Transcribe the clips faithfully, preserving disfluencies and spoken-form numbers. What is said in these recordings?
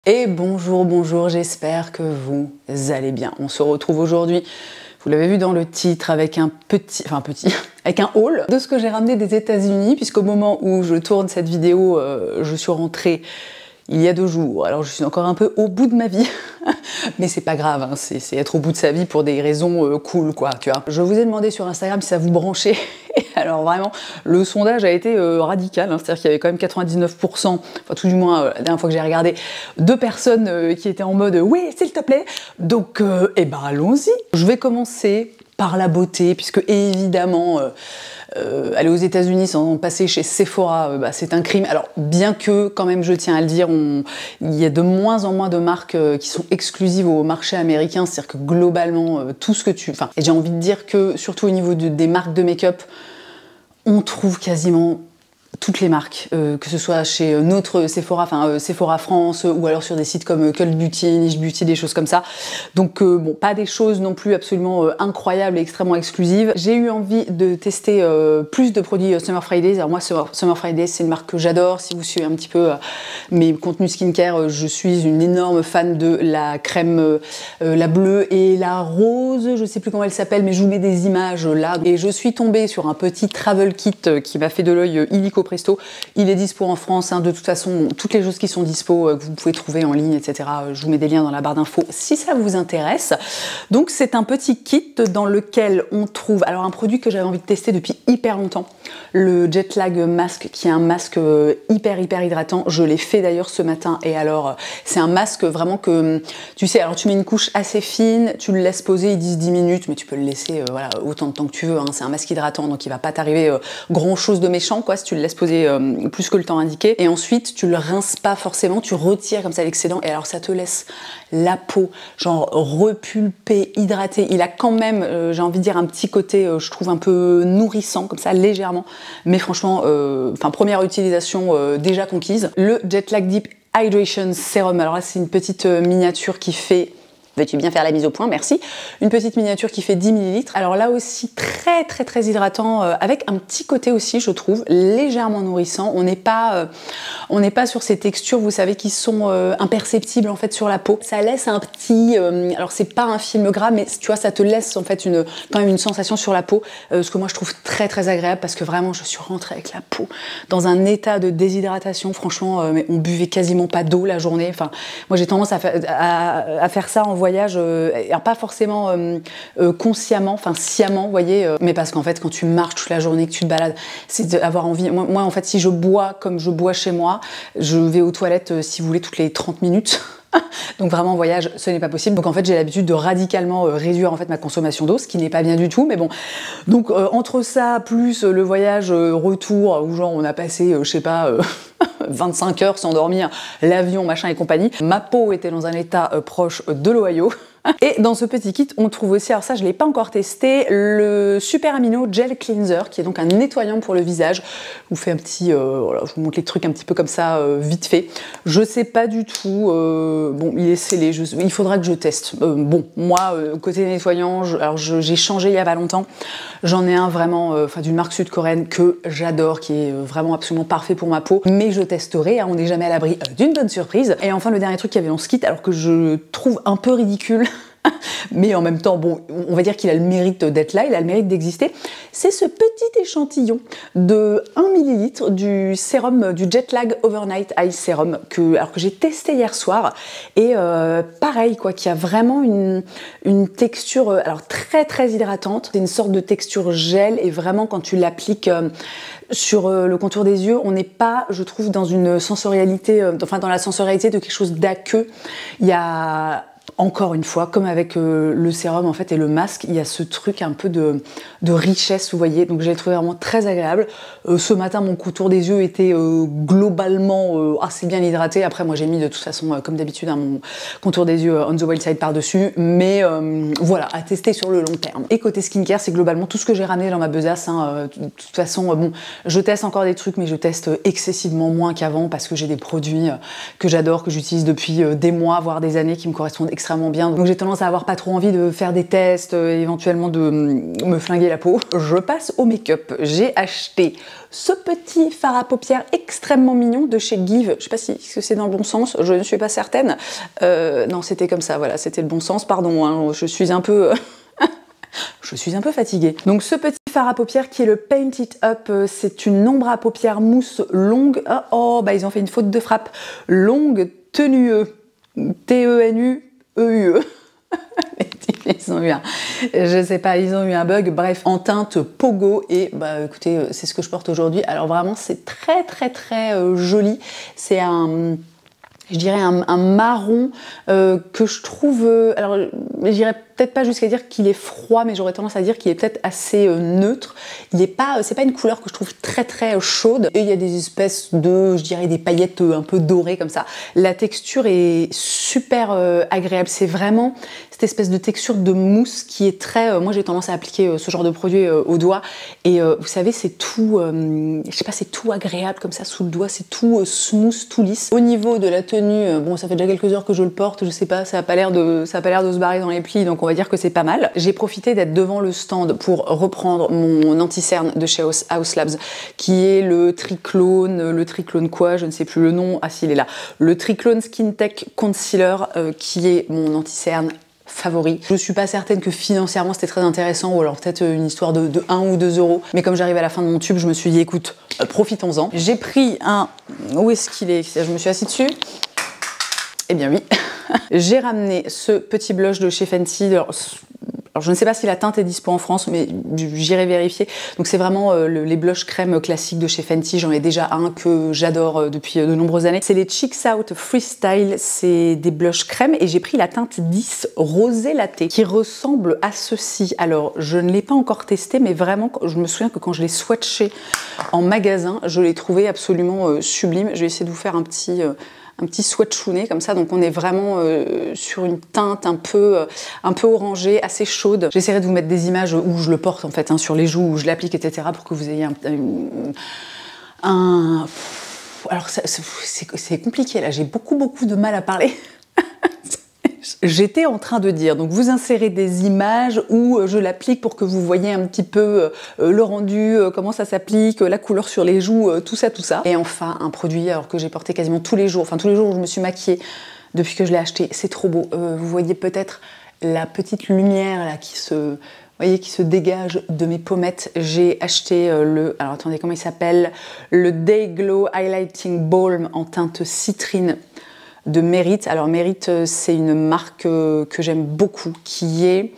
Et bonjour, bonjour, j'espère que vous allez bien. On se retrouve aujourd'hui, vous l'avez vu dans le titre, avec un petit, enfin petit, avec un haul de ce que j'ai ramené des États-Unis, puisqu'au moment où je tourne cette vidéo, euh, je suis rentrée il y a deux jours. Alors je suis encore un peu au bout de ma vie, mais c'est pas grave, hein, c'est être au bout de sa vie pour des raisons euh, cool, quoi, tu vois. Je vous ai demandé sur Instagram si ça vous branchait. Et alors vraiment, le sondage a été euh, radical, hein, c'est-à-dire qu'il y avait quand même quatre-vingt-dix-neuf pour cent, enfin tout du moins euh, la dernière fois que j'ai regardé, de personnes euh, qui étaient en mode euh, oui, s'il te plaît. Donc, euh, eh ben allons-y. Je vais commencer par la beauté, puisque évidemment, euh, euh, aller aux États-Unis sans passer chez Sephora, euh, bah, c'est un crime. Alors, bien que, quand même, je tiens à le dire, on... il y a de moins en moins de marques euh, qui sont exclusives au marché américain, c'est-à-dire que globalement, euh, tout ce que tu... Enfin, et j'ai envie de dire que, surtout au niveau de, des marques de make-up, on trouve quasiment toutes les marques, euh, que ce soit chez notre Sephora, enfin euh, Sephora France, euh, ou alors sur des sites comme euh, Cult Beauty, Niche Beauty, des choses comme ça. Donc euh, bon, pas des choses non plus absolument euh, incroyables et extrêmement exclusives. J'ai eu envie de tester euh, plus de produits euh, Summer Fridays. Alors moi, Summer, Summer Fridays, c'est une marque que j'adore. Si vous suivez un petit peu euh, mes contenus skincare, euh, je suis une énorme fan de la crème, euh, euh, la bleue et la rose. Je sais plus comment elle s'appelle, mais je vous mets des images là. Et je suis tombée sur un petit travel kit euh, qui m'a fait de l'œil euh, illico presto. Il est dispo en France, hein, de toute façon, toutes les choses qui sont dispo, euh, que vous pouvez trouver en ligne, et cetera. Euh, je vous mets des liens dans la barre d'infos si ça vous intéresse. Donc c'est un petit kit dans lequel on trouve, alors un produit que j'avais envie de tester depuis hyper longtemps, le Jet Lag Mask, qui est un masque euh, hyper hyper hydratant. Je l'ai fait d'ailleurs ce matin, et alors euh, c'est un masque vraiment que, tu sais, alors tu mets une couche assez fine, tu le laisses poser, ils disent dix minutes, mais tu peux le laisser euh, voilà, autant de temps que tu veux, hein. C'est un masque hydratant, donc il va pas t'arriver euh, grand chose de méchant, quoi, si tu le laisses poser euh, plus que le temps indiqué. Et ensuite, tu le rinces pas forcément, tu retires comme ça l'excédent, et alors ça te laisse la peau, genre repulpée, hydratée. Il a quand même, euh, j'ai envie de dire, un petit côté, euh, je trouve, un peu nourrissant, comme ça, légèrement. Mais franchement, enfin, euh, première utilisation euh, déjà conquise. Le Jet Lag Deep Hydration Serum. Alors là, c'est une petite euh, miniature qui fait... Veux-tu bien faire la mise au point? Merci. Une petite miniature qui fait dix millilitres. Alors là aussi, très très très hydratant, euh, avec un petit côté aussi, je trouve, légèrement nourrissant. On n'est pas, euh, on n'est pas sur ces textures, vous savez, qui sont euh, imperceptibles en fait sur la peau. Ça laisse un petit, euh, alors c'est pas un film gras, mais tu vois, ça te laisse en fait une, quand même une sensation sur la peau, euh, ce que moi je trouve très très agréable, parce que vraiment, je suis rentrée avec la peau dans un état de déshydratation. Franchement, euh, mais on buvait quasiment pas d'eau la journée. Enfin, moi j'ai tendance à, fa à, à faire ça en voyage, euh, alors pas forcément euh, euh, consciemment, enfin sciemment, vous voyez, euh, mais parce qu'en fait quand tu marches toute la journée, que tu te balades, c'est d'avoir envie. Moi, moi en fait, si je bois comme je bois chez moi, je vais aux toilettes, euh, si vous voulez, toutes les trente minutes. Donc vraiment en voyage, ce n'est pas possible. Donc en fait, j'ai l'habitude de radicalement euh, réduire en fait ma consommation d'eau, ce qui n'est pas bien du tout, mais bon. Donc euh, entre ça plus euh, le voyage euh, retour, où genre on a passé, euh, je sais pas, euh, vingt-cinq heures sans dormir, l'avion, machin et compagnie, ma peau était dans un état euh, proche de l'Ohio. Et dans ce petit kit, on trouve aussi, alors ça je ne l'ai pas encore testé, le Super Amino Gel Cleanser, qui est donc un nettoyant pour le visage. Je vous fais un petit, euh, voilà, je vous montre les trucs un petit peu comme ça, euh, vite fait. Je sais pas du tout, euh, bon, il est scellé, je, il faudra que je teste. Euh, bon, moi, euh, côté nettoyant, je, alors j'ai changé il y a pas longtemps. J'en ai un vraiment, euh, enfin d'une marque sud-coréenne que j'adore, qui est vraiment absolument parfait pour ma peau. Mais je testerai, hein, on n'est jamais à l'abri euh, d'une bonne surprise. Et enfin, le dernier truc qu'il y avait dans ce kit, alors que je trouve un peu ridicule, mais en même temps, bon, on va dire qu'il a le mérite d'être là, il a le mérite d'exister. C'est ce petit échantillon de un millilitre du sérum, du Jet Lag Overnight Eye Serum, que, alors que j'ai testé hier soir. Et euh, pareil, quoi, qui a vraiment une, une texture alors très très hydratante. C'est une sorte de texture gel, et vraiment quand tu l'appliques euh, sur euh, le contour des yeux, on n'est pas, je trouve, dans une sensorialité, euh, enfin dans la sensorialité de quelque chose d'aqueux. Il y a... Encore une fois, comme avec euh, le sérum en fait et le masque, il y a ce truc un peu de, de richesse, vous voyez. Donc j'ai trouvé vraiment très agréable. Euh, ce matin, mon contour des yeux était euh, globalement euh, assez bien hydraté. Après, moi j'ai mis de toute façon, euh, comme d'habitude, hein, mon contour des yeux on the wild side par-dessus. Mais euh, voilà, à tester sur le long terme. Et côté skincare, c'est globalement tout ce que j'ai ramené dans ma besace, hein. Euh, de toute façon, euh, bon, je teste encore des trucs, mais je teste excessivement moins qu'avant, parce que j'ai des produits euh, que j'adore, que j'utilise depuis euh, des mois, voire des années, qui me correspondent extrêmement bien. Donc j'ai tendance à avoir pas trop envie de faire des tests, euh, éventuellement de me flinguer la peau. Je passe au make-up. J'ai acheté ce petit fard à paupières extrêmement mignon de chez Give. Je sais pas si c'est dans le bon sens, je ne suis pas certaine. Euh, non, c'était comme ça, voilà, c'était le bon sens, pardon, hein, je suis un peu... Je suis un peu fatiguée. Donc ce petit fard à paupières qui est le Paint It Up, c'est une ombre à paupières mousse longue. Oh, oh bah ils ont fait une faute de frappe. Longue tenue T E N U E U E. Ils ont eu un, je sais pas, ils ont eu un bug, bref, en teinte Pogo, et bah écoutez, c'est ce que je porte aujourd'hui. Alors vraiment, c'est très très très euh, joli. C'est un... je dirais un, un marron euh, que je trouve, euh, alors je dirais peut-être pas jusqu'à dire qu'il est froid, mais j'aurais tendance à dire qu'il est peut-être assez euh, neutre. Il est pas, euh, c'est pas une couleur que je trouve très très chaude. Et il y a des espèces de, je dirais des paillettes euh, un peu dorées comme ça. La texture est super euh, agréable. C'est vraiment cette espèce de texture de mousse qui est très, euh, moi j'ai tendance à appliquer euh, ce genre de produit euh, au doigt. Et euh, vous savez, c'est tout, euh, je sais pas, c'est tout agréable comme ça sous le doigt. C'est tout euh, smooth, tout lisse. Au niveau de la tenue, euh, bon, ça fait déjà quelques heures que je le porte. Je sais pas, ça a pas l'air de, ça a pas l'air de se barrer dans les plis, donc on va dire que c'est pas mal. J'ai profité d'être devant le stand pour reprendre mon anti-cerne de chez Haus Labs, qui est le Triclone, le Triclone quoi, je ne sais plus le nom, ah si il est là, le Triclone Skin Tech Concealer, euh, qui est mon anti-cerne favori. Je suis pas certaine que financièrement c'était très intéressant, ou alors peut-être une histoire de, de un ou deux euros, mais comme j'arrive à la fin de mon tube, je me suis dit écoute, euh, profitons-en. J'ai pris un, où est-ce qu'il est, je me suis assise dessus. Eh bien oui, j'ai ramené ce petit blush de chez Fenty. Alors, alors je ne sais pas si la teinte est dispo en France, mais j'irai vérifier. Donc c'est vraiment euh, le, les blushs crème classiques de chez Fenty. J'en ai déjà un que j'adore euh, depuis de nombreuses années. C'est les Cheeks Out Freestyle. C'est des blushs crème et j'ai pris la teinte dix Rosé Latte qui ressemble à ceci. Alors je ne l'ai pas encore testé, mais vraiment je me souviens que quand je l'ai swatché en magasin, je l'ai trouvé absolument euh, sublime. Je vais essayer de vous faire un petit... Euh, un petit swatchounet comme ça, donc on est vraiment euh, sur une teinte un peu, euh, un peu orangée, assez chaude. J'essaierai de vous mettre des images où je le porte en fait, hein, sur les joues, où je l'applique, et cetera, pour que vous ayez un... un, un... Alors c'est compliqué là, j'ai beaucoup beaucoup de mal à parler. J'étais en train de dire, donc vous insérez des images où je l'applique pour que vous voyez un petit peu euh, le rendu, euh, comment ça s'applique, la couleur sur les joues, euh, tout ça, tout ça. Et enfin, un produit alors que j'ai porté quasiment tous les jours, enfin tous les jours où je me suis maquillée depuis que je l'ai acheté, c'est trop beau. Euh, vous voyez peut-être la petite lumière là qui se... voyez, qui se dégage de mes pommettes. J'ai acheté euh, le, alors attendez, comment il s'appelle, le Day Glow Highlighting Balm en teinte citrine de Merit. Alors Merit, c'est une marque euh, que j'aime beaucoup, qui est,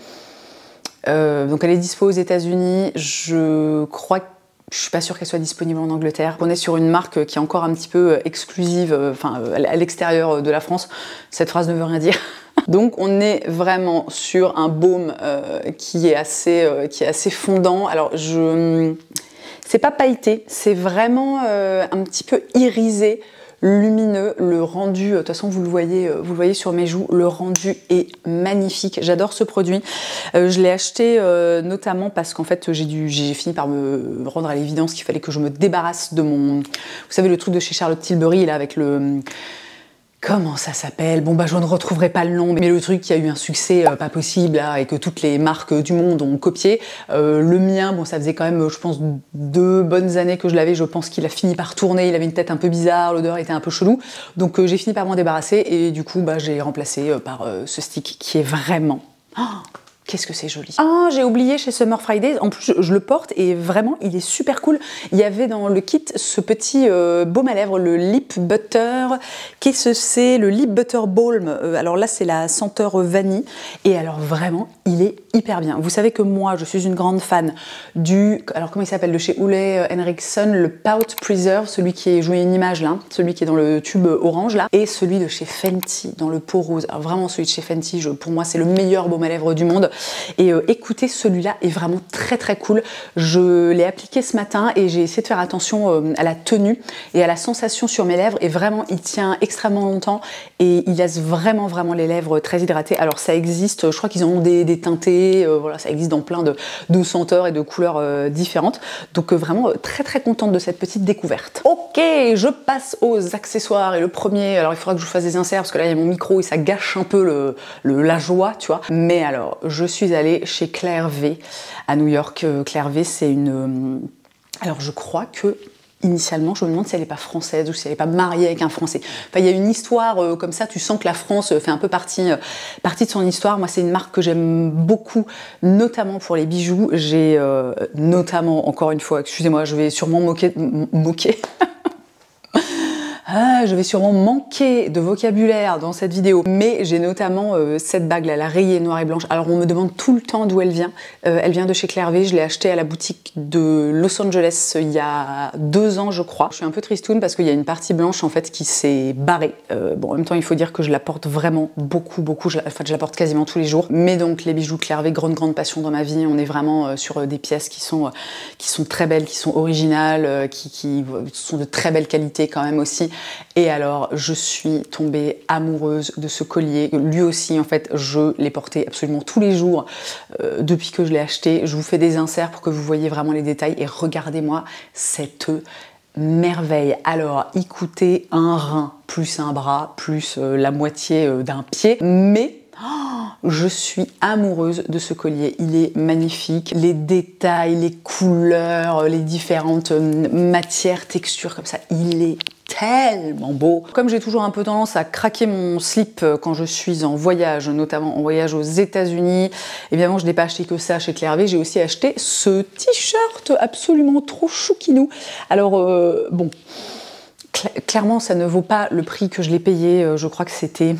euh, donc elle est dispo aux États-Unis. Je crois que je suis pas sûre qu'elle soit disponible en Angleterre. On est sur une marque qui est encore un petit peu exclusive, enfin euh, à l'extérieur de la France. Cette phrase ne veut rien dire. Donc on est vraiment sur un baume euh, qui est assez, euh, qui est assez fondant. Alors je, c'est pas pailleté, c'est vraiment euh, un petit peu irisé, lumineux. Le rendu, de toute façon vous le voyez, vous le voyez sur mes joues, le rendu est magnifique. J'adore ce produit. Euh, je l'ai acheté euh, notamment parce qu'en fait j'ai dû, j'ai fini par me rendre à l'évidence qu'il fallait que je me débarrasse de mon, vous savez le truc de chez Charlotte Tilbury là avec le... Comment ça s'appelle? Bon bah je ne retrouverai pas le nom, mais le truc qui a eu un succès euh, pas possible là, et que toutes les marques du monde ont copié. Euh, le mien, bon ça faisait quand même, je pense, deux bonnes années que je l'avais. Je pense qu'il a fini par tourner. Il avait une tête un peu bizarre, l'odeur était un peu chelou. Donc euh, j'ai fini par m'en débarrasser et du coup bah j'ai remplacé euh, par euh, ce stick qui est vraiment... Oh, qu'est-ce que c'est joli. Ah, j'ai oublié chez Summer Fridays, en plus je, je le porte et vraiment il est super cool. Il y avait dans le kit ce petit euh, baume à lèvres, le Lip Butter. Qu'est-ce que c'est? Le Lip Butter Balm. Euh, alors là c'est la senteur vanille et alors vraiment il est hyper bien. Vous savez que moi je suis une grande fan du, alors comment il s'appelle, de chez Ole Henriksen, le Pout Preserve, celui qui est, je vous mets une image là, celui qui est dans le tube orange là, et celui de chez Fenty dans le pot rose. Alors vraiment celui de chez Fenty, je, pour moi c'est le meilleur baume à lèvres du monde. Et euh, écoutez, celui-là est vraiment très très cool. Je l'ai appliqué ce matin et j'ai essayé de faire attention euh, à la tenue et à la sensation sur mes lèvres. Et vraiment, il tient extrêmement longtemps et il laisse vraiment vraiment les lèvres très hydratées. Alors ça existe, je crois qu'ils en ont des, des teintés, euh, voilà, ça existe dans plein de, de senteurs et de couleurs euh, différentes. Donc euh, vraiment euh, très très contente de cette petite découverte. Ok, je passe aux accessoires et le premier, alors il faudra que je vous fasse des inserts parce que là il y a mon micro et ça gâche un peu le, le, la joie, tu vois. Mais alors, je suis allée chez Claire V à New York. Euh, Claire V, c'est une... Euh, alors je crois que initialement, je me demande si elle n'est pas française ou si elle n'est pas mariée avec un Français. Enfin, il y a une histoire euh, comme ça, tu sens que la France fait un peu partie, euh, partie de son histoire. Moi, c'est une marque que j'aime beaucoup, notamment pour les bijoux. J'ai euh, notamment, encore une fois, excusez-moi, je vais sûrement moquer... moquer. Ah, je vais sûrement manquer de vocabulaire dans cette vidéo, mais j'ai notamment euh, cette bague là, la rayée noire et blanche. Alors on me demande tout le temps d'où elle vient. Euh, elle vient de chez Claire V, je l'ai achetée à la boutique de Los Angeles il y a deux ans je crois. Je suis un peu tristoune parce qu'il y a une partie blanche en fait qui s'est barrée. Euh, bon, en même temps il faut dire que je la porte vraiment beaucoup, beaucoup, je la, en fait, je la porte quasiment tous les jours. Mais donc les bijoux Claire V, grande, grande passion dans ma vie. On est vraiment euh, sur euh, des pièces qui sont, euh, qui sont très belles, qui sont originales, euh, qui, qui sont de très belle qualité quand même aussi. Et alors, je suis tombée amoureuse de ce collier. Lui aussi, en fait, je l'ai porté absolument tous les jours euh, depuis que je l'ai acheté. Je vous fais des inserts pour que vous voyez vraiment les détails. Et regardez-moi cette merveille. Alors, écoutez, un rein, plus un bras, plus euh, la moitié euh, d'un pied. Mais... Oh, je suis amoureuse de ce collier, il est magnifique. Les détails, les couleurs, les différentes matières, textures comme ça, il est tellement beau. Comme j'ai toujours un peu tendance à craquer mon slip quand je suis en voyage, notamment en voyage aux États-Unis, évidemment je n'ai pas acheté que ça chez Claire V, j'ai aussi acheté ce t-shirt absolument trop chouquinou. Alors euh, bon, cl clairement ça ne vaut pas le prix que je l'ai payé, je crois que c'était...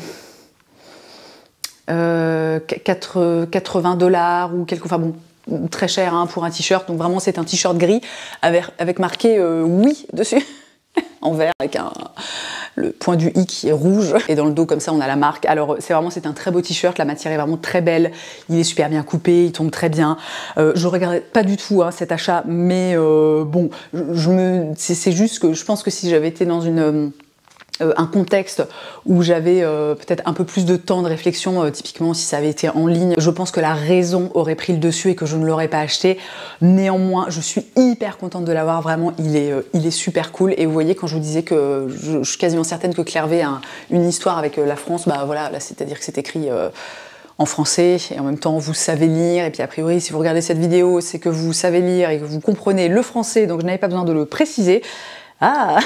Euh, quatre-vingts dollars ou quelque, enfin bon, très cher hein, pour un t-shirt. Donc vraiment c'est un t-shirt gris avec, avec marqué euh, oui dessus en vert avec un, le point du i qui est rouge et dans le dos comme ça on a la marque. Alors c'est vraiment c'est un très beau t-shirt, la matière est vraiment très belle, il est super bien coupé, il tombe très bien. Euh, je regardais pas du tout hein, cet achat, mais euh, bon, je, je me, c'est juste que je pense que si j'avais été dans une euh, Euh, un contexte où j'avais euh, peut-être un peu plus de temps de réflexion, euh, typiquement si ça avait été en ligne, je pense que la raison aurait pris le dessus et que je ne l'aurais pas acheté. Néanmoins, je suis hyper contente de l'avoir, vraiment, il est, euh, il est super cool. Et vous voyez, quand je vous disais que je, je suis quasiment certaine que Claire V a un, une histoire avec euh, la France, bah voilà, là c'est-à-dire que c'est écrit... Euh, en français et en même temps vous savez lire et puis a priori si vous regardez cette vidéo c'est que vous savez lire et que vous comprenez le français donc je n'avais pas besoin de le préciser. Ah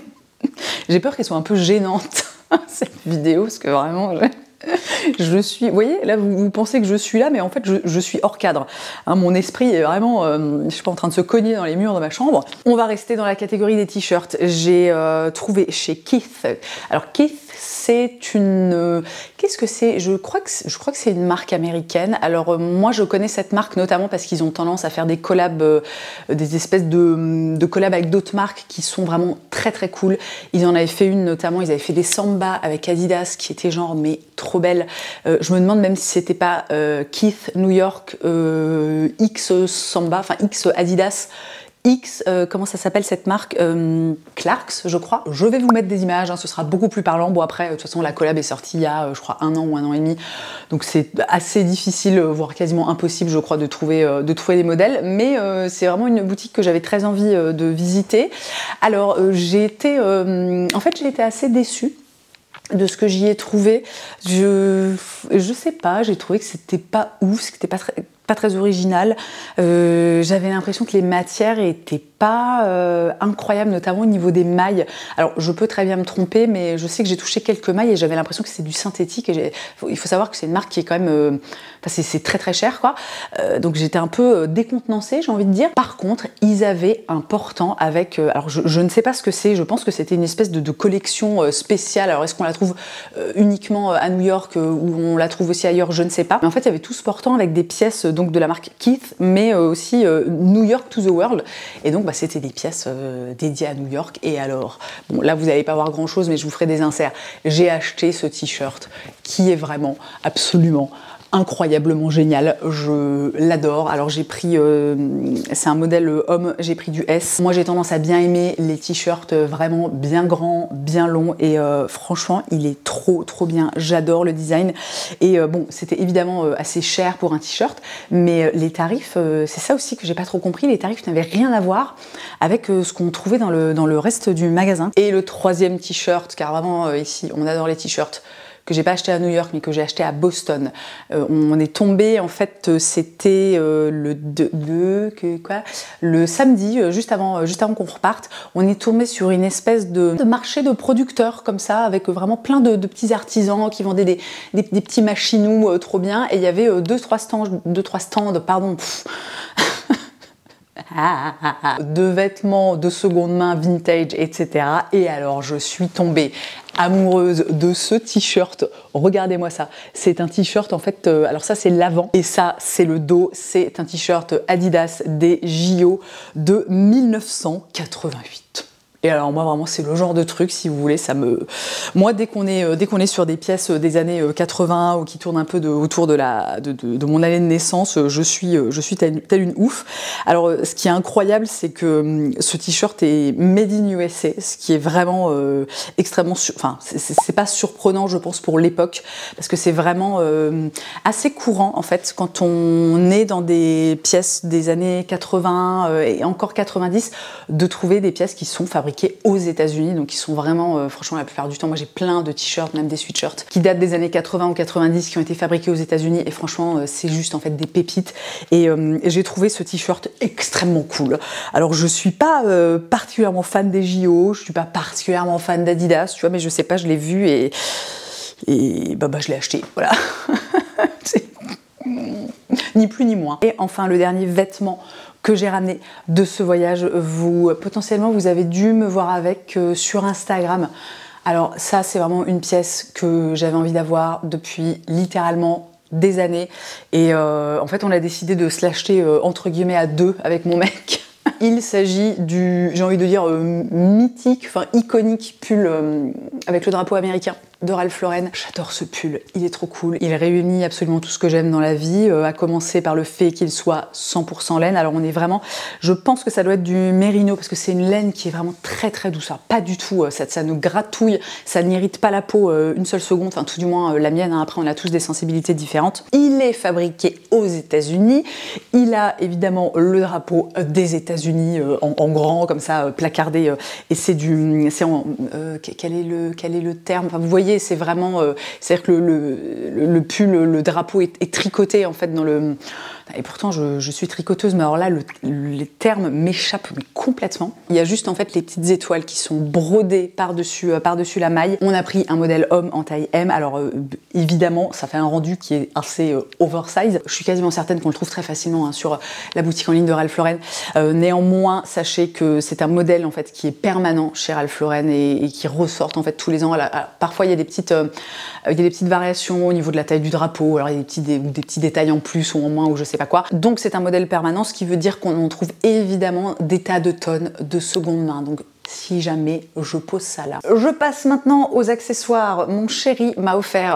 j'ai peur qu'elle soit un peu gênante cette vidéo parce que vraiment je, je suis, vous voyez là vous, vous pensez que je suis là mais en fait je, je suis hors cadre hein, mon esprit est vraiment euh, je suis pas en train de se cogner dans les murs de ma chambre. On va rester dans la catégorie des t-shirts. J'ai euh, trouvé chez Keith, alors Keith c'est une... Euh, Qu'est-ce que c'est? Je crois que je crois que c'est une marque américaine. Alors euh, moi je connais cette marque notamment parce qu'ils ont tendance à faire des collabs, euh, des espèces de, de collabs avec d'autres marques qui sont vraiment très très cool. Ils en avaient fait une notamment, ils avaient fait des Samba avec Adidas qui étaient genre mais trop belles. Euh, je me demande même si c'était pas euh, Keith New York euh, X Samba, enfin X Adidas. X, euh, comment ça s'appelle cette marque euh, Clarks, je crois. Je vais vous mettre des images, hein, ce sera beaucoup plus parlant. Bon après, de toute façon, la collab est sortie il y a, euh, je crois, un an ou un an et demi. Donc c'est assez difficile, voire quasiment impossible, je crois, de trouver, euh, de trouver des modèles. Mais euh, c'est vraiment une boutique que j'avais très envie euh, de visiter. Alors euh, j'ai été, euh, en fait, j'ai été assez déçue de ce que j'y ai trouvé. Je, je sais pas, j'ai trouvé que c'était pas ouf, que c'était pas très... pas très original. Euh, j'avais l'impression que les matières étaient pas euh, incroyables, notamment au niveau des mailles. Alors, je peux très bien me tromper, mais je sais que j'ai touché quelques mailles et j'avais l'impression que c'était du synthétique. Et il faut savoir que c'est une marque qui est quand même... Euh, enfin, c'est très très cher, quoi. Euh, donc, j'étais un peu décontenancée, j'ai envie de dire. Par contre, ils avaient un portant avec... Euh, alors, je, je ne sais pas ce que c'est. Je pense que c'était une espèce de, de collection euh, spéciale. Alors, est-ce qu'on la trouve euh, uniquement à New York euh, ou on la trouve aussi ailleurs? Je ne sais pas. Mais en fait, il y avait tout ce portant avec des pièces donc de la marque Keith, mais euh, aussi euh, New York to the World. Et donc, bah, c'était des pièces euh, dédiées à New York. Et alors, bon, là, vous n'allez pas voir grand-chose, mais je vous ferai des inserts. J'ai acheté ce t-shirt qui est vraiment absolument incroyablement génial, je l'adore. Alors j'ai pris, euh, c'est un modèle homme, j'ai pris du S. Moi j'ai tendance à bien aimer les t-shirts vraiment bien grands, bien longs et euh, franchement il est trop trop bien, j'adore le design. Et euh, bon, c'était évidemment euh, assez cher pour un t-shirt, mais euh, les tarifs, euh, c'est ça aussi que j'ai pas trop compris, les tarifs n'avaient rien à voir avec euh, ce qu'on trouvait dans le, dans le reste du magasin. Et le troisième t-shirt, car vraiment euh, ici on adore les t-shirts, que j'ai pas acheté à New York mais que j'ai acheté à Boston. Euh, on est tombé, en fait, c'était euh, le deux, deux, que, quoi, le samedi, euh, juste avant, euh, juste avant qu'on reparte, on est tombé sur une espèce de, de marché de producteurs comme ça, avec vraiment plein de, de petits artisans qui vendaient des, des, des petits machinous euh, trop bien, et il y avait euh, deux, trois stands, deux, trois stands, pardon. Pff. de vêtements de seconde main, vintage, et cetera. Et alors, je suis tombée amoureuse de ce t-shirt. Regardez-moi ça. C'est un t-shirt, en fait, euh, alors ça, c'est l'avant. Et ça, c'est le dos. C'est un t-shirt Adidas des J O de mille neuf cent quatre-vingt-huit. Et alors moi vraiment c'est le genre de truc, si vous voulez, ça me... Moi dès qu'on est, dès qu'on est sur des pièces des années quatre-vingts ou qui tournent un peu de, autour de, la, de, de, de mon année de naissance, je suis, je suis telle, telle une ouf. Alors ce qui est incroyable, c'est que ce t-shirt est made in U S A, ce qui est vraiment euh, extrêmement... Sur... Enfin, c'est pas surprenant je pense pour l'époque, parce que c'est vraiment euh, assez courant en fait quand on est dans des pièces des années quatre-vingts euh, et encore quatre-vingt-dix, de trouver des pièces qui sont fabriquées aux États-Unis, donc ils sont vraiment, euh, franchement, la plupart du temps, moi j'ai plein de t-shirts, même des sweatshirts, qui datent des années quatre-vingts ou quatre-vingt-dix, qui ont été fabriqués aux États-Unis, et franchement, euh, c'est juste en fait des pépites. Et euh, j'ai trouvé ce t-shirt extrêmement cool. Alors je suis pas euh, particulièrement fan des J O, je suis pas particulièrement fan d'Adidas, tu vois, mais je sais pas, je l'ai vu et et bah, bah je l'ai acheté, voilà. Ni plus ni moins. Et enfin, le dernier vêtement que j'ai ramené de ce voyage, vous potentiellement vous avez dû me voir avec euh, sur Instagram. Alors ça c'est vraiment une pièce que j'avais envie d'avoir depuis littéralement des années, et euh, en fait on a décidé de se l'acheter euh, entre guillemets à deux avec mon mec. Il s'agit du, j'ai envie de dire, euh, mythique, enfin iconique pull euh, avec le drapeau américain de Ralph Lauren. J'adore ce pull, il est trop cool. Il réunit absolument tout ce que j'aime dans la vie, euh, à commencer par le fait qu'il soit cent pour cent laine. Alors on est vraiment, je pense que ça doit être du mérino, parce que c'est une laine qui est vraiment très très douce. Alors, pas du tout, ça, ça ne gratouille, ça n'irrite pas la peau euh, une seule seconde, enfin tout du moins euh, la mienne, hein. Après on a tous des sensibilités différentes. Il est fabriqué aux États-Unis, il a évidemment le drapeau des États-Unis euh, en, en grand, comme ça, euh, placardé, euh, et c'est du, c'est en, euh, quel est le, quel est le terme, enfin vous voyez, c'est vraiment, euh, c'est-à-dire que le, le, le pull, le drapeau est, est tricoté en fait dans le... Et pourtant je, je suis tricoteuse, mais alors là le, les termes m'échappent complètement. Il y a juste en fait les petites étoiles qui sont brodées par-dessus euh, par-dessus la maille. On a pris un modèle homme en taille M, alors euh, évidemment ça fait un rendu qui est assez euh, oversize. Je suis quasiment certaine qu'on le trouve très facilement hein, sur la boutique en ligne de Ralph Lauren. Euh, néanmoins, sachez que c'est un modèle en fait qui est permanent chez Ralph Lauren et, et qui ressort en fait tous les ans. Alors, parfois il y a des petites euh, il y a des petites variations au niveau de la taille du drapeau, alors il y a des petits, des, des petits détails en plus ou en moins ou je sais pas quoi. Donc c'est un modèle permanent, ce qui veut dire qu'on en trouve évidemment des tas de tonnes de seconde main. Donc si jamais je pose ça là. Je passe maintenant aux accessoires. Mon chéri m'a offert,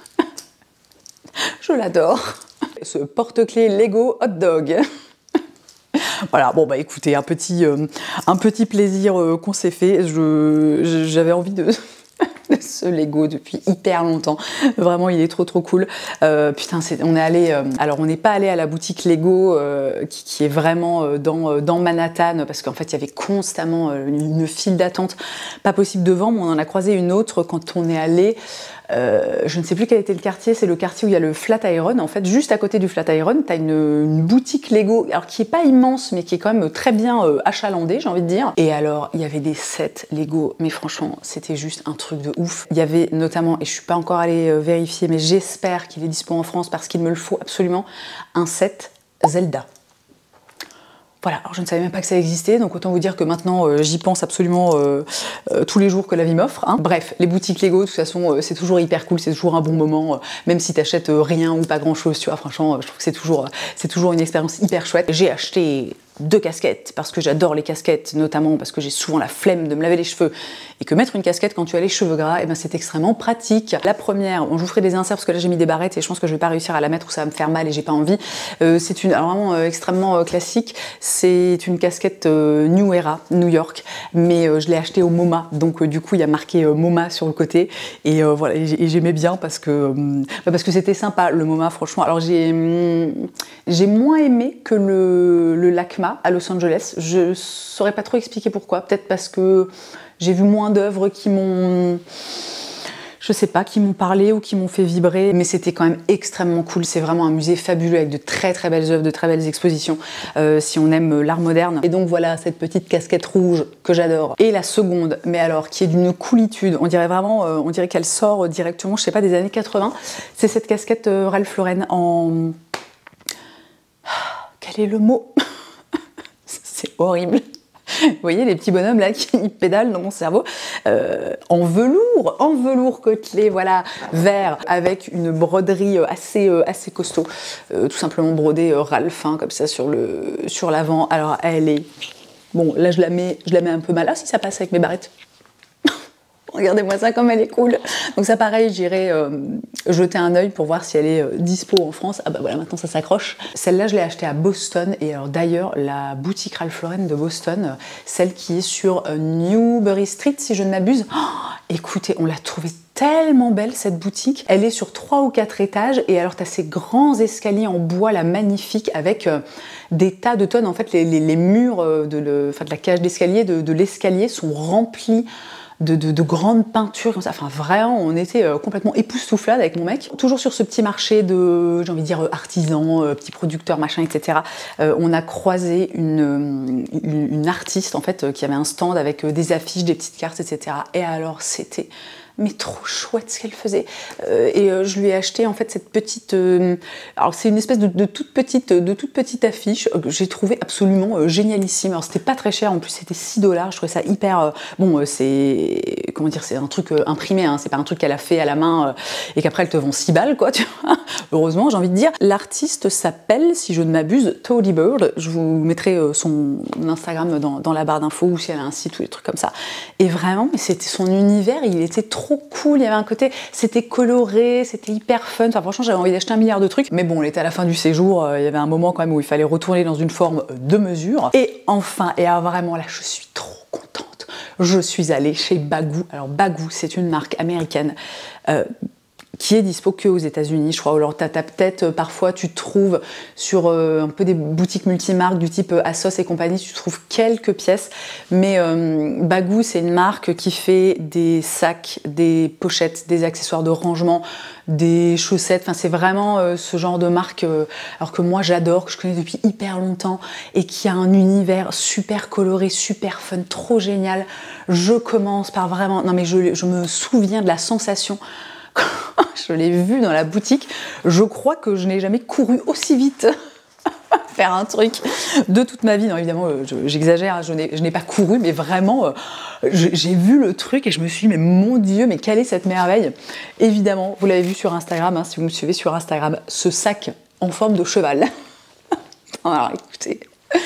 je l'adore, ce porte-clés Lego Hot Dog. Voilà, bon bah écoutez, un petit, euh, un petit plaisir euh, qu'on s'est fait. Je, j'avais envie de... ce Lego depuis hyper longtemps, vraiment il est trop trop cool. Euh, putain, c'est, on est allé, euh, alors on n'est pas allé à la boutique Lego euh, qui, qui est vraiment euh, dans, euh, dans Manhattan, parce qu'en fait il y avait constamment euh, une file d'attente, pas possible devant, mais on en a croisé une autre quand on est allé. Euh, je ne sais plus quel était le quartier, c'est le quartier où il y a le Flatiron. En fait, juste à côté du Flatiron, tu as une, une boutique Lego, alors qui est pas immense, mais qui est quand même très bien euh, achalandée, j'ai envie de dire. Et alors, il y avait des sets Lego, mais franchement, c'était juste un truc de ouf. Il y avait notamment, et je suis pas encore allée euh, vérifier, mais j'espère qu'il est dispo en France parce qu'il me le faut absolument, un set Zelda. Voilà, alors je ne savais même pas que ça existait, donc autant vous dire que maintenant euh, j'y pense absolument euh, euh, tous les jours que la vie m'offre. Hein. Bref, les boutiques Lego, de toute façon, euh, c'est toujours hyper cool, c'est toujours un bon moment, euh, même si t'achètes euh, rien ou pas grand chose, tu vois, franchement, euh, je trouve que c'est toujours, euh, c'est toujours une expérience hyper chouette. J'ai acheté deux casquettes, parce que j'adore les casquettes, notamment parce que j'ai souvent la flemme de me laver les cheveux, et que mettre une casquette quand tu as les cheveux gras, et ben c'est extrêmement pratique. La première, bon, je vous ferai des inserts parce que là j'ai mis des barrettes et je pense que je vais pas réussir à la mettre ou ça va me faire mal et j'ai pas envie. Euh, c'est une, alors vraiment euh, extrêmement euh, classique, c'est une casquette euh, New Era, New York, mais euh, je l'ai achetée au MoMA, donc euh, du coup il y a marqué euh, MoMA sur le côté, et euh, voilà, et j'aimais bien parce que euh, parce que c'était sympa le MoMA, franchement. Alors j'ai hum, j'ai moins aimé que le, le LACMA à Los Angeles. Je saurais pas trop expliquer pourquoi. Peut-être parce que j'ai vu moins d'œuvres qui m'ont, je sais pas, qui m'ont parlé ou qui m'ont fait vibrer. Mais c'était quand même extrêmement cool. C'est vraiment un musée fabuleux avec de très très belles œuvres, de très belles expositions. Euh, si on aime l'art moderne. Et donc voilà cette petite casquette rouge que j'adore. Et la seconde, mais alors qui est d'une coolitude. On dirait vraiment, euh, on dirait qu'elle sort directement, je sais pas, des années quatre-vingts. C'est cette casquette euh, Ralph Lauren en, quel est le mot? C'est horrible. Vous voyez les petits bonhommes là qui pédalent dans mon cerveau. Euh, en velours, en velours côtelé, voilà, vert, avec une broderie assez, euh, assez costaud. Euh, tout simplement brodée euh, Ralph, hein, comme ça sur le, sur l'avant. Alors elle est... Bon, là je la mets, je la mets un peu mal. Ah si, ça passe avec mes barrettes. Regardez-moi ça comme elle est cool. Donc ça pareil, j'irai euh, jeter un œil pour voir si elle est euh, dispo en France. Ah bah voilà, maintenant ça s'accroche. Celle-là, je l'ai achetée à Boston. Et alors d'ailleurs, la boutique Ralph Lauren de Boston, euh, celle qui est sur euh, Newbury Street, si je ne m'abuse. Oh, écoutez, on l'a trouvée tellement belle cette boutique. Elle est sur trois ou quatre étages. Et alors tu as ces grands escaliers en bois là, magnifiques, avec euh, des tas de tonnes. En fait, les, les, les murs euh, de, le, enfin, de la cage d'escalier, de, de l'escalier sont remplis De, de, de grandes peintures comme ça, enfin vraiment on était euh, complètement époustouflades avec mon mec. Toujours sur ce petit marché de, j'ai envie de dire euh, artisans, euh, petits producteurs, machin, et cetera. Euh, on a croisé une, une, une artiste en fait euh, qui avait un stand avec euh, des affiches, des petites cartes, et cetera. Et alors c'était mais trop chouette ce qu'elle faisait. Euh, et euh, je lui ai acheté en fait cette petite... Euh, alors c'est une espèce de, de, toute petite, de toute petite affiche euh, que j'ai trouvé absolument euh, génialissime. Alors c'était pas très cher, en plus c'était six dollars, je trouvais ça hyper... Euh, bon, euh, c'est... Comment dire, c'est un truc euh, imprimé, hein, c'est pas un truc qu'elle a fait à la main euh, et qu'après elle te vend six balles, quoi, tu vois. Heureusement, j'ai envie de dire. L'artiste s'appelle, si je ne m'abuse, Toady Bird. Je vous mettrai euh, son Instagram dans, dans la barre d'infos ou si elle a un site ou des trucs comme ça. Et vraiment, mais c'était son univers, il était trop trop cool, il y avait un côté, c'était coloré, c'était hyper fun, enfin franchement j'avais envie d'acheter un milliard de trucs, mais bon on était à la fin du séjour, euh, il y avait un moment quand même où il fallait retourner dans une forme de mesure, et enfin, et alors vraiment là je suis trop contente, je suis allée chez Baggu. Alors Baggu c'est une marque américaine, euh, qui est dispo que aux États-Unis, je crois. Alors t'as peut-être euh, parfois tu trouves sur euh, un peu des boutiques multimarques du type euh, Asos et compagnie, tu trouves quelques pièces, mais euh, Baggu c'est une marque qui fait des sacs, des pochettes, des accessoires de rangement, des chaussettes. Enfin c'est vraiment euh, ce genre de marque, euh, alors que moi j'adore, que je connais depuis hyper longtemps et qui a un univers super coloré, super fun, trop génial. Je commence par vraiment, non mais je, je me souviens de la sensation. Je l'ai vu dans la boutique, je crois que je n'ai jamais couru aussi vite faire un truc de toute ma vie. Non, évidemment, j'exagère, je n'ai pas couru, mais vraiment, j'ai vu le truc et je me suis dit, mais mon Dieu, mais quelle est cette merveille? Évidemment, vous l'avez vu sur Instagram, hein, si vous me suivez sur Instagram, ce sac en forme de cheval. Alors écoutez...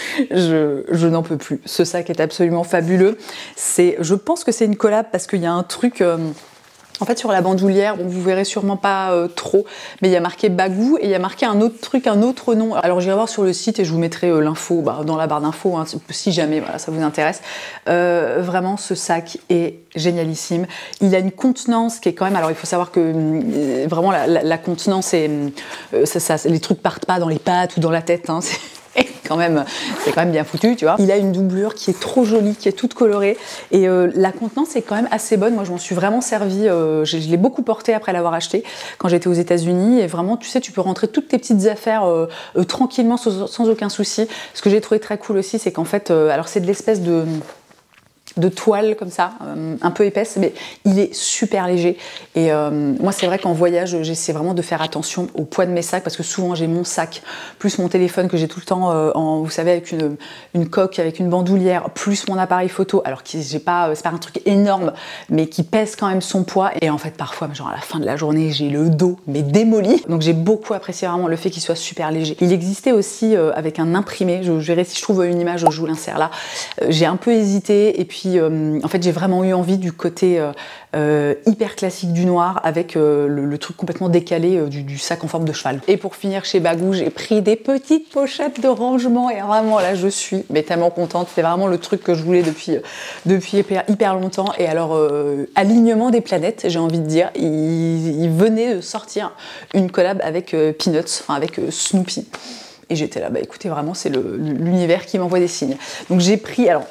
Je, je n'en peux plus. Ce sac est absolument fabuleux. Je pense que c'est une collab parce qu'il y a un truc... Euh, En fait, sur la bandoulière, bon, vous verrez sûrement pas euh, trop, mais il y a marqué Baggu et il y a marqué un autre truc, un autre nom. Alors j'irai voir sur le site et je vous mettrai euh, l'info bah, dans la barre d'infos, hein, si jamais voilà, ça vous intéresse. Euh, vraiment, ce sac est génialissime. Il a une contenance qui est quand même... Alors il faut savoir que euh, vraiment la, la, la contenance, est, euh, ça, ça, les trucs partent pas dans les pattes ou dans la tête. Hein, quand même, c'est quand même bien foutu, tu vois. Il a une doublure qui est trop jolie, qui est toute colorée, et euh, la contenance est quand même assez bonne. Moi, je m'en suis vraiment servie. Euh, je l'ai beaucoup porté après l'avoir acheté quand j'étais aux États-Unis, et vraiment, tu sais, tu peux rentrer toutes tes petites affaires euh, euh, tranquillement, sans, sans aucun souci. Ce que j'ai trouvé très cool aussi, c'est qu'en fait, euh, alors c'est de l'espèce de de toile comme ça, euh, un peu épaisse, mais il est super léger. Et euh, moi, c'est vrai qu'en voyage, j'essaie vraiment de faire attention au poids de mes sacs, parce que souvent j'ai mon sac, plus mon téléphone que j'ai tout le temps, euh, en, vous savez, avec une, une coque, avec une bandoulière, plus mon appareil photo. Alors que j'ai pas, c'est pas un truc énorme, mais qui pèse quand même son poids. Et en fait, parfois, genre à la fin de la journée, j'ai le dos mais démoli. Donc j'ai beaucoup apprécié vraiment le fait qu'il soit super léger. Il existait aussi euh, avec un imprimé. Je, je verrai si je trouve une image, je vous l'insère là. Euh, j'ai un peu hésité, et puis Euh, en fait, j'ai vraiment eu envie du côté euh, euh, hyper classique du noir, avec euh, le, le truc complètement décalé euh, du, du sac en forme de cheval. Et pour finir, chez Bagou, j'ai pris des petites pochettes de rangement, et vraiment là, je suis mais tellement contente. C'est vraiment le truc que je voulais depuis, depuis hyper, hyper longtemps. Et alors, euh, alignement des planètes, j'ai envie de dire, il, il venait de sortir une collab avec euh, Peanuts, enfin avec euh, Snoopy. Et j'étais là, bah écoutez, vraiment, c'est l'univers qui m'envoie des signes. Donc j'ai pris, alors,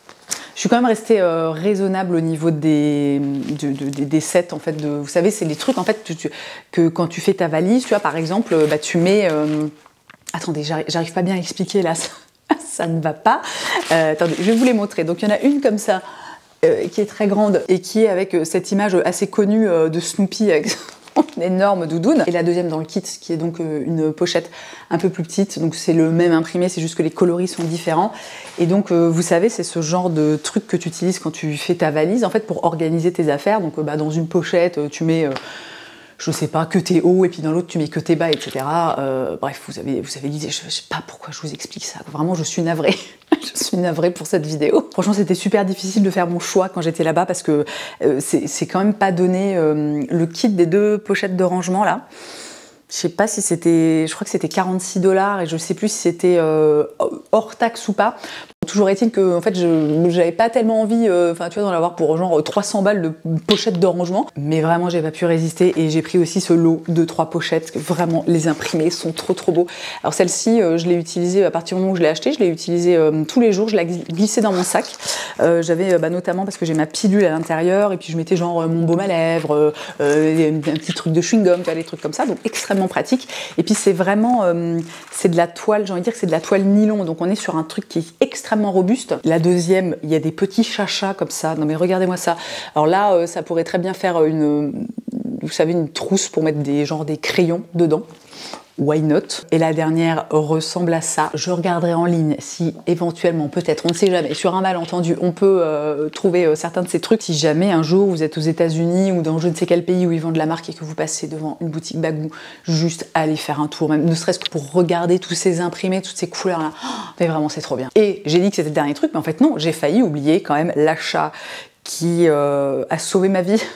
je suis quand même restée euh, raisonnable au niveau des, de, de, de, des sets, en fait. De, vous savez, c'est les trucs, en fait, tu, tu, que quand tu fais ta valise, tu vois, par exemple, bah, tu mets... Euh, attendez, j'arrive pas bien à expliquer, là, ça, ça ne va pas. Euh, attendez, je vais vous les montrer. Donc, il y en a une comme ça, euh, qui est très grande, et qui est avec euh, cette image assez connue euh, de Snoopy, avec une énorme doudoune. Et la deuxième dans le kit, qui est donc euh, une pochette un peu plus petite. Donc c'est le même imprimé, c'est juste que les coloris sont différents. Et donc euh, vous savez, c'est ce genre de truc que tu utilises quand tu fais ta valise, en fait, pour organiser tes affaires. Donc euh, bah, dans une pochette, euh, tu mets... Euh, je sais pas, que tes hauts, et puis dans l'autre tu mets que tes bas, et cetera. Euh, bref, vous avez, vous avez l'idée, je, je sais pas pourquoi je vous explique ça. Vraiment, je suis navrée. Je suis navrée pour cette vidéo. Franchement, c'était super difficile de faire mon choix quand j'étais là-bas, parce que euh, c'est quand même pas donné euh, le kit des deux pochettes de rangement là. Je sais pas si c'était, je crois que c'était quarante-six dollars, et je sais plus si c'était euh, hors taxe ou pas. Toujours est-il que en fait, je j'avais pas tellement envie, enfin euh, tu vois, d'en avoir pour genre trois cents balles de pochettes de rangement. Mais vraiment, j'ai pas pu résister, et j'ai pris aussi ce lot de trois pochettes, parce que vraiment, les imprimés sont trop trop beaux. Alors celle-ci, euh, je l'ai utilisée à partir du moment où je l'ai achetée, je l'ai utilisée euh, tous les jours, je l'ai glissée dans mon sac. Euh, J'avais euh, bah, notamment parce que j'ai ma pilule à l'intérieur, et puis je mettais genre euh, mon baume à lèvres, euh, un petit truc de chewing-gum, des trucs comme ça, donc extrêmement pratique. Et puis c'est vraiment, euh, c'est de la toile, j'ai envie de dire que c'est de la toile nylon, donc on est sur un truc qui est extrêmement robuste. La deuxième, il y a des petits chachas comme ça. Non mais regardez-moi ça. Alors là, euh, ça pourrait très bien faire une, vous savez, une trousse pour mettre des genre des crayons dedans. Why not? Et la dernière ressemble à ça. Je regarderai en ligne si éventuellement, peut-être, on ne sait jamais, sur un malentendu, on peut euh, trouver euh, certains de ces trucs. Si jamais un jour vous êtes aux États-Unis ou dans je ne sais quel pays où ils vendent la marque, et que vous passez devant une boutique Bagou, juste aller faire un tour, même ne serait-ce que pour regarder tous ces imprimés, toutes ces couleurs là. Oh, mais vraiment, c'est trop bien. Et j'ai dit que c'était le dernier truc, mais en fait non, j'ai failli oublier quand même l'achat qui euh, a sauvé ma vie.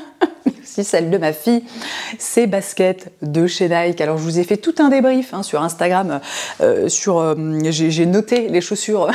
Celle de ma fille, ces baskets de chez Nike. Alors je vous ai fait tout un débrief hein, sur Instagram, euh, sur euh, j'ai noté les chaussures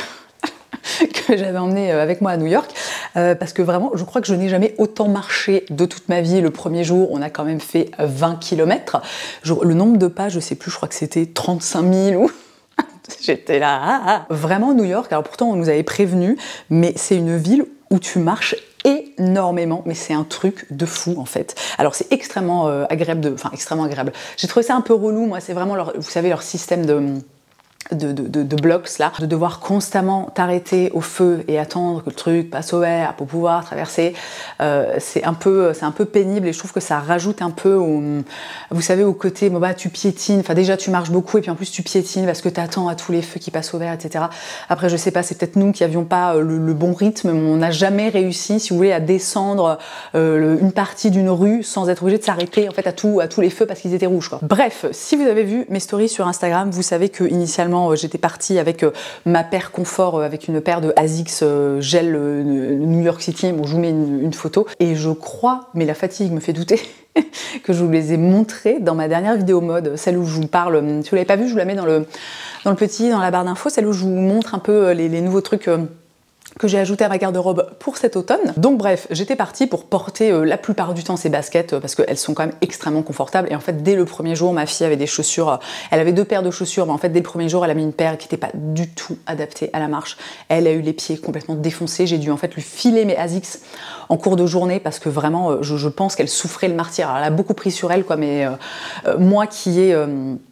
que j'avais emmenées avec moi à New York, euh, parce que vraiment, je crois que je n'ai jamais autant marché de toute ma vie. Le premier jour, on a quand même fait vingt kilomètres. Le nombre de pas, je sais plus, je crois que c'était trente-cinq mille ou... J'étais là, ah, ah. Vraiment New York, alors pourtant on nous avait prévenu, mais c'est une ville où tu marches énormément, mais c'est un truc de fou en fait. Alors c'est extrêmement euh, agréable, de, enfin extrêmement agréable. J'ai trouvé ça un peu relou, moi, c'est vraiment leur, vous savez, leur système de... De, de, de, de blocks là, de devoir constamment t'arrêter au feu et attendre que le truc passe au vert pour pouvoir traverser, euh, c'est un peu c'est un peu pénible, et je trouve que ça rajoute un peu au, vous savez, au côté bon, bah tu piétines, enfin déjà tu marches beaucoup, et puis en plus tu piétines parce que t'attends à tous les feux qui passent au vert, et cetera. Après je sais pas, c'est peut-être nous qui avions pas le, le bon rythme, mais on n'a jamais réussi, si vous voulez, à descendre euh, le, une partie d'une rue sans être obligé de s'arrêter en fait à, tout, à tous les feux parce qu'ils étaient rouges quoi. Bref, si vous avez vu mes stories sur Instagram, vous savez que initialement j'étais partie avec euh, ma paire confort, euh, avec une paire de Asics euh, gel euh, New York City. Bon, je vous mets une, une photo, et je crois, mais la fatigue me fait douter, que je vous les ai montrées dans ma dernière vidéo mode, celle où je vous parle. Si vous l'avez pas vue, je vous la mets dans le, dans le petit, dans la barre d'infos, celle où je vous montre un peu les, les nouveaux trucs euh, que j'ai ajouté à ma garde-robe pour cet automne. Donc bref, j'étais partie pour porter euh, la plupart du temps ces baskets, euh, parce qu'elles sont quand même extrêmement confortables. Et en fait, dès le premier jour, ma fille avait des chaussures, euh, elle avait deux paires de chaussures, mais en fait, dès le premier jour, elle a mis une paire qui n'était pas du tout adaptée à la marche. Elle a eu les pieds complètement défoncés. J'ai dû en fait lui filer mes Asics en cours de journée, parce que vraiment, euh, je, je pense qu'elle souffrait le martyre. Alors, elle a beaucoup pris sur elle, quoi, mais euh, euh, moi qui ai... Euh,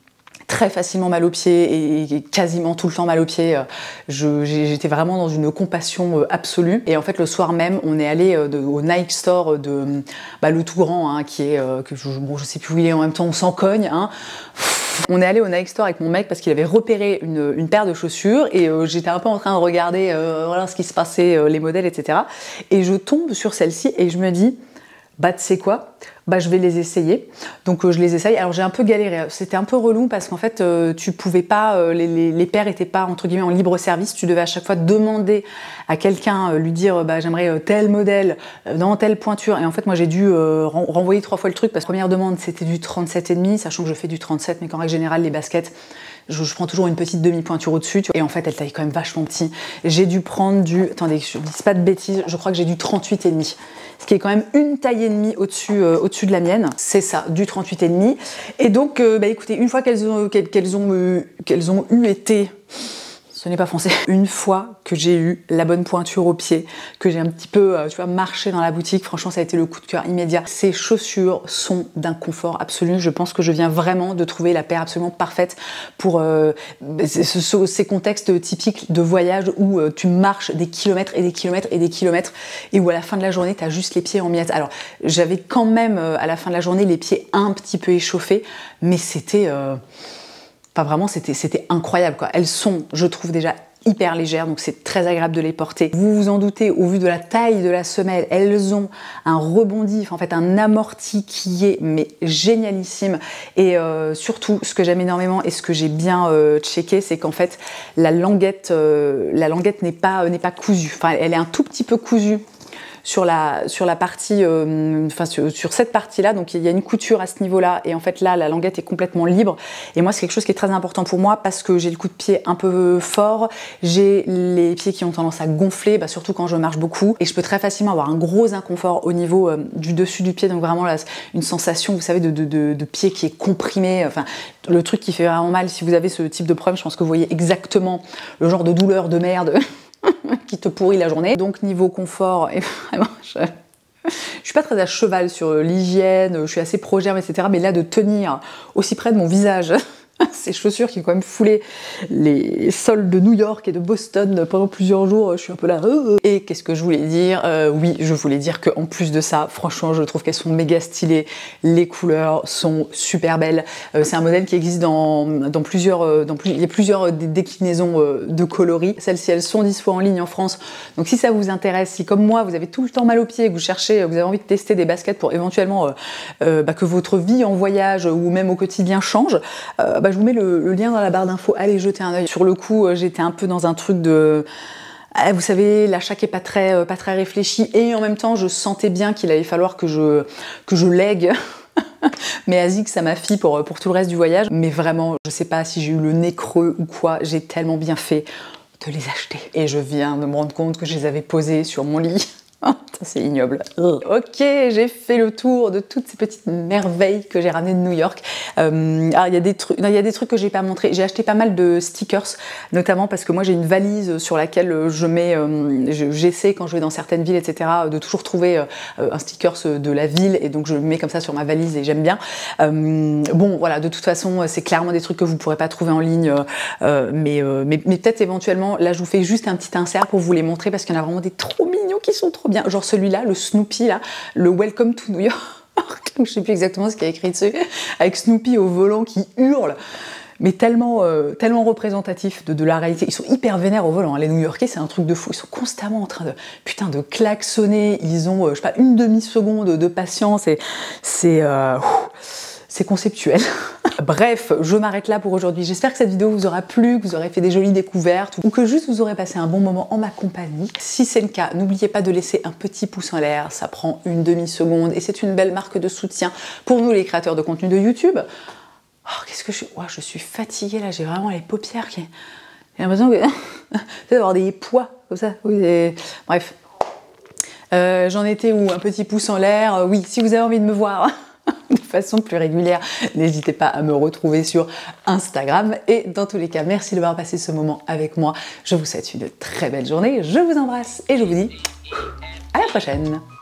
très facilement mal aux pieds et quasiment tout le temps mal aux pieds. J'étais vraiment dans une compassion absolue. Et en fait, le soir même, on est allé de, au Nike Store de bah, le tout grand, hein, qui est, que je, bon, je sais plus où il est en même temps, on s'en cogne. Hein. On est allé au Nike Store avec mon mec parce qu'il avait repéré une, une paire de chaussures et euh, j'étais un peu en train de regarder euh, voilà, ce qui se passait, euh, les modèles, et cetera. Et je tombe sur celle-ci et je me dis, bah tu sais quoi, bah je vais les essayer. Donc euh, je les essaye. Alors j'ai un peu galéré, c'était un peu relou parce qu'en fait euh, tu pouvais pas, euh, les, les, les paires étaient pas entre guillemets en libre service. Tu devais à chaque fois demander à quelqu'un, euh, lui dire bah j'aimerais euh, tel modèle euh, dans telle pointure. Et en fait moi j'ai dû euh, renvoyer trois fois le truc parce que la première demande c'était du trente-sept virgule cinq, sachant que je fais du trente-sept, mais qu'en règle générale les baskets Je, je prends toujours une petite demi-pointure au-dessus, et en fait elle taille quand même vachement petit. J'ai dû prendre du, attendez, je ne dis pas de bêtises, je crois que j'ai du trente-huit virgule cinq, ce qui est quand même une taille et demie au-dessus euh, au-dessus de la mienne. C'est ça, du trente-huit virgule cinq. Et donc, euh, bah écoutez, une fois qu'elles ont, qu'elles ont, euh, qu'elles ont eu été... Ce n'est pas français. Une fois que j'ai eu la bonne pointure au pied, que j'ai un petit peu, tu vois, marché dans la boutique, franchement, ça a été le coup de cœur immédiat. Ces chaussures sont d'un confort absolu. Je pense que je viens vraiment de trouver la paire absolument parfaite pour euh, ces contextes typiques de voyage où euh, tu marches des kilomètres et des kilomètres et des kilomètres et où à la fin de la journée, tu as juste les pieds en miettes. Alors, j'avais quand même, euh, à la fin de la journée, les pieds un petit peu échauffés, mais c'était... Euh, Enfin, vraiment, c'était incroyable, quoi. Elles sont, je trouve, déjà hyper légères, donc c'est très agréable de les porter. Vous vous en doutez, au vu de la taille de la semelle, elles ont un rebondi, en fait un amorti qui est mais génialissime. Et euh, surtout, ce que j'aime énormément et ce que j'ai bien euh, checké, c'est qu'en fait, la languette, euh, la languette n'est pas, euh, n'est pas cousue. Enfin, elle est un tout petit peu cousue sur la, sur la partie, euh, enfin sur, sur cette partie-là, donc il y a une couture à ce niveau-là, et en fait là, la languette est complètement libre, et moi c'est quelque chose qui est très important pour moi, parce que j'ai le coup de pied un peu fort, j'ai les pieds qui ont tendance à gonfler, bah, surtout quand je marche beaucoup, et je peux très facilement avoir un gros inconfort au niveau euh, du dessus du pied, donc vraiment là, une sensation, vous savez, de, de, de, de pied qui est comprimé, enfin, le truc qui fait vraiment mal. Si vous avez ce type de problème, je pense que vous voyez exactement le genre de douleur de merde qui te pourrit la journée. Donc niveau confort, et vraiment, je... je suis pas très à cheval sur l'hygiène, je suis assez pro-germe, et cetera. Mais là, de tenir aussi près de mon visage ces chaussures qui ont quand même foulé les sols de New York et de Boston pendant plusieurs jours, je suis un peu là. Et qu'est-ce que je voulais dire? euh, Oui, je voulais dire qu'en plus de ça, franchement, je trouve qu'elles sont méga stylées. Les couleurs sont super belles. Euh, c'est un modèle qui existe dans, dans plusieurs, dans plus, il y a plusieurs déclinaisons de coloris. Celles-ci, elles sont dispo en ligne en France. Donc si ça vous intéresse, si comme moi, vous avez tout le temps mal aux pieds, que vous cherchez, vous avez envie de tester des baskets pour éventuellement euh, euh, bah, que votre vie en voyage ou même au quotidien change, euh, bah, je vous mets le, le lien dans la barre d'infos, allez jeter un œil. Sur le coup, j'étais un peu dans un truc de... Vous savez, l'achat qui est pas très, pas très réfléchi, et en même temps, je sentais bien qu'il allait falloir que je, que je lègue mes ASICS à ma fille pour, pour tout le reste du voyage. Mais vraiment, je sais pas si j'ai eu le nez creux ou quoi, j'ai tellement bien fait de les acheter. Et je viens de me rendre compte que je les avais posés sur mon lit. C'est ignoble. Ok, j'ai fait le tour de toutes ces petites merveilles que j'ai ramenées de New York. Euh, alors il y a des trucs, non, il y a des trucs que j'ai pas montré. J'ai acheté pas mal de stickers, notamment parce que moi j'ai une valise sur laquelle je mets, euh, j'essaie quand je vais dans certaines villes, et cetera, de toujours trouver euh, un stickers de la ville, et donc je le mets comme ça sur ma valise et j'aime bien. Euh, bon, voilà, de toute façon, c'est clairement des trucs que vous pourrez pas trouver en ligne, euh, mais, euh, mais, mais peut-être éventuellement. Là, je vous fais juste un petit insert pour vous les montrer parce qu'il y en a vraiment des trop mignons qui sont trop bien, genre celui-là, le Snoopy là, le Welcome to New York, je sais plus exactement ce qu'il y a écrit dessus, avec Snoopy au volant qui hurle, mais tellement, euh, tellement représentatif de, de la réalité. Ils sont hyper vénères au volant, hein. Les New-Yorkais, c'est un truc de fou, ils sont constamment en train de, putain, de klaxonner, ils ont, euh, je sais pas, une demi-seconde de patience, et c'est... Euh, c'est conceptuel. Bref, je m'arrête là pour aujourd'hui. J'espère que cette vidéo vous aura plu, que vous aurez fait des jolies découvertes, ou que juste vous aurez passé un bon moment en ma compagnie. Si c'est le cas, n'oubliez pas de laisser un petit pouce en l'air, ça prend une demi-seconde, et c'est une belle marque de soutien pour nous les créateurs de contenu de YouTube. Oh, qu'est-ce que je suis... Oh, je suis fatiguée là, j'ai vraiment les paupières qui... J'ai l'impression que... d'avoir des poids, comme ça. Oui, et... Bref. Euh, J'en étais où? Un petit pouce en l'air. Euh, oui, si vous avez envie de me voir... de façon plus régulière, n'hésitez pas à me retrouver sur Instagram. Et dans tous les cas, merci d'avoir passé ce moment avec moi. Je vous souhaite une très belle journée, je vous embrasse et je vous dis à la prochaine.